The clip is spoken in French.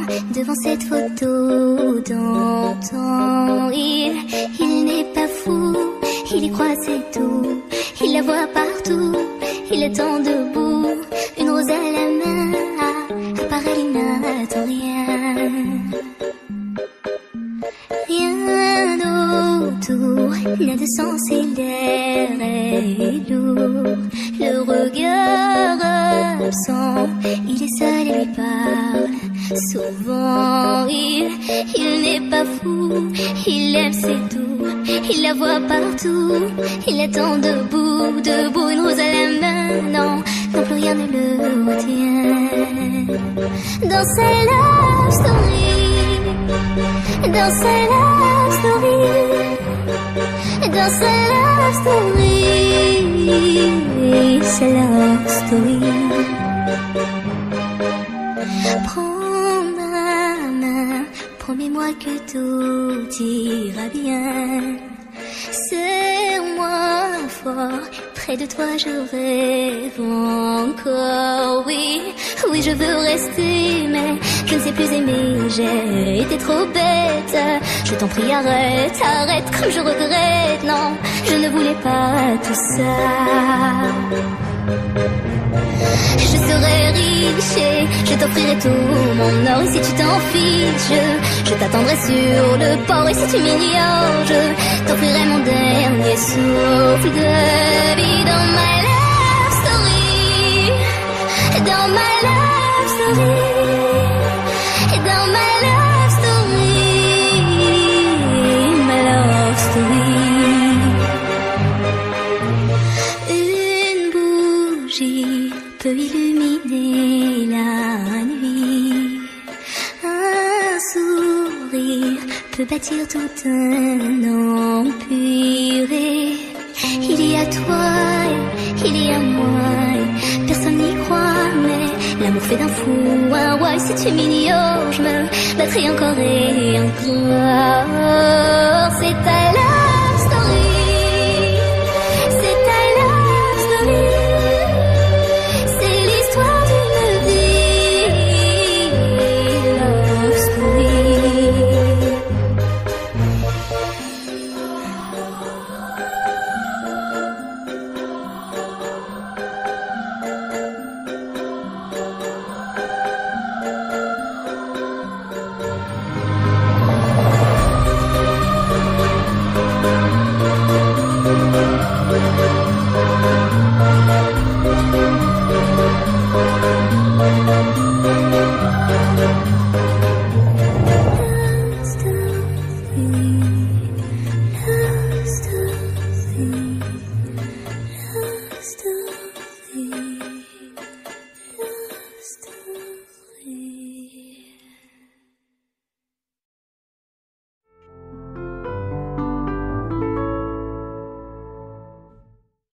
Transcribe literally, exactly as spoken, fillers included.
devant cette photo d'antan. Il, il n'est pas fou, il y croit c'est tout. Il la voit partout, il attend debout, une rose à la main. À part elle, il n'attend rien. Rien autour n'a de sens et l'air est lourd. Le regard absent, il est seul et lui parle. Souvent il, il n'est pas fou, il aime c'est tout. Il la voit partout, il attend debout, debout, une rose à la main. Non, non plus rien ne le retient. Dans sa love story, dans sa love story, dans sa love story, sa love story. Prends ma main, promets-moi que tout ira bien. Serre-moi fort, près de toi je rêve encore. Oui, oui je veux rester, mais je ne sais plus aimer. J'ai été trop bête, je t'en prie arrête, arrête comme je regrette. Non, je ne voulais pas tout ça. Je serai riche et je t'offrirai tout mon or. Et si tu t'en fiches, je, je t'attendrai sur le port. Et si tu m'ignores, je t'offrirai mon dernier souffle de vie. Dans my love story, dans my love story, dans my love story, my love story. Une bougie peut illuminer la nuit. Un sourire peut bâtir tout un empire. Et il y a toi, il y a moi, personne n'y croit, mais l'amour fait d'un fou un roi. Et si tu m'ignores, je me battrai encore et encore. C'est à la